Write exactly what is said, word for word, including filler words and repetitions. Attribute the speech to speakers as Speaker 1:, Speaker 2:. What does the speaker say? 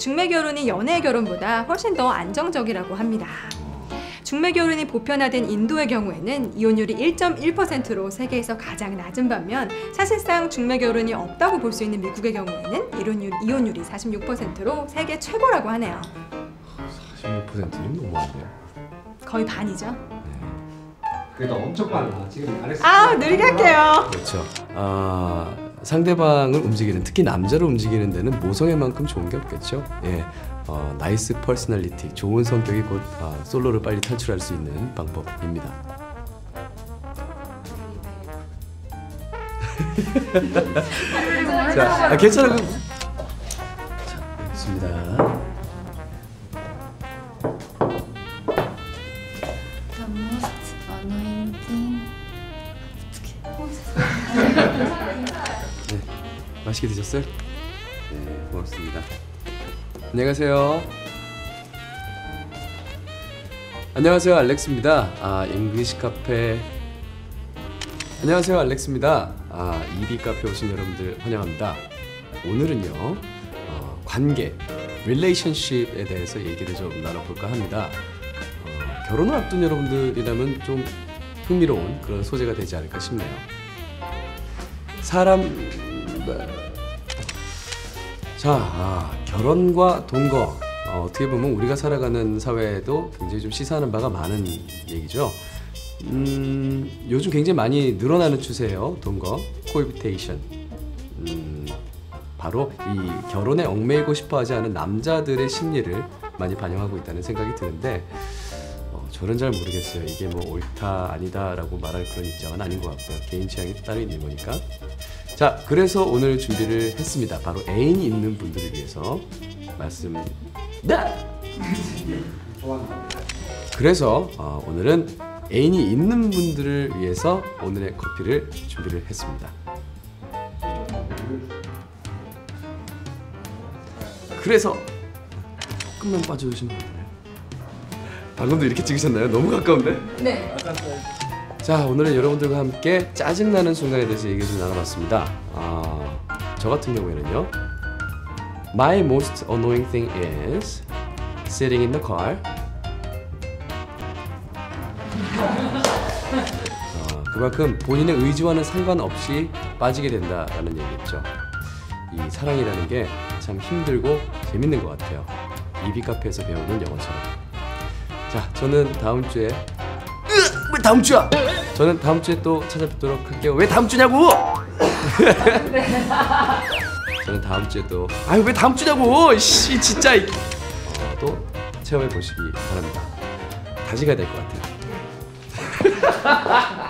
Speaker 1: 중매 결혼이 연애 결혼보다 훨씬 더 안정적이라고 합니다. 중매 결혼이 보편화된 인도의 경우에는 이혼율이 일 점 일 퍼센트로 세계에서 가장 낮은 반면 사실상 중매 결혼이 없다고 볼 수 있는 미국의 경우에는 이혼율, 이혼율이 사십육 퍼센트로 세계 최고라고 하네요.
Speaker 2: 사십육 퍼센트는 너무한데요.
Speaker 1: 거의 반이죠.
Speaker 2: 네.
Speaker 3: 그래도 엄청 빨라. 지금 알렉스.
Speaker 1: 아, 느리게 할게요.
Speaker 2: 그렇죠. 아, 상대방을 움직이는, 특히 남자를 움직이는 데는 모성애 만큼 좋은 게 없겠죠. 예. 어, 나이스 퍼스널리티, 좋은 성격이 곧 어, 솔로를 빨리 탈출할 수 있는 방법입니다. 자, 아, 괜찮아요. 자, 알겠습니다.
Speaker 4: The most annoying thing.
Speaker 2: 네, 맛있게 드셨어요? 네, 고맙습니다. 안녕하세요. 안녕하세요, 알렉스입니다. 아, 잉글리시 카페. 안녕하세요, 알렉스입니다. 아, 이비 카페 오신 여러분들 환영합니다. 오늘은요, 어, 관계, relationship에 대해서 얘기를 좀 나눠볼까 합니다. 어, 결혼을 앞둔 여러분들이라면 좀 흥미로운 그런 소재가 되지 않을까 싶네요. 사람... 자, 아, 결혼과 동거, 어, 어떻게 보면 우리가 살아가는 사회에도 굉장히 좀 시사하는 바가 많은 얘기죠. 음, 요즘 굉장히 많이 늘어나는 추세예요. 동거, 코에비테이션. 음, 바로 이 결혼에 얽매이고 싶어하지 않은 남자들의 심리를 많이 반영하고 있다는 생각이 드는데, 어, 저는 잘 모르겠어요. 이게 뭐 옳다 아니다라고 말할 그런 입장은 아닌 것 같고요. 개인 취향이 따로 있는 거니까. 자, 그래서 오늘 준비를 했습니다. 바로 애인이 있는 분들을 위해서 말씀. 네. 그래서 어, 오늘은 애인이 있는 분들을 위해서 오늘의 커피를 준비를 했습니다. 그래서 조금만 빠져주시면 되나요? 방금도 이렇게 찍으셨나요? 너무 가까운데?
Speaker 1: 네.
Speaker 2: 자, 오늘은 여러분들과 함께 짜증나는 순간에 대해서 얘기 좀 나눠봤습니다. 아, 저 같은 경우에는요, My most annoying thing is sitting in the car. 어, 그만큼 본인의 의지와는 상관없이 빠지게 된다라는 얘기겠죠. 이 사랑이라는 게 참 힘들고 재밌는 것 같아요. 이비 카페에서 배우는 영어처럼. 자, 저는 다음 주에 으! 왜 다음 주야? 저는 다음 주에 또 찾아뵙도록 할게요. 왜 다음 주냐고? 저는 다음 주에 또 아유 왜 다음 주냐고? 씨 진짜 어, 또 체험해 보시기 바랍니다. 다시 가야 될 것 같아요.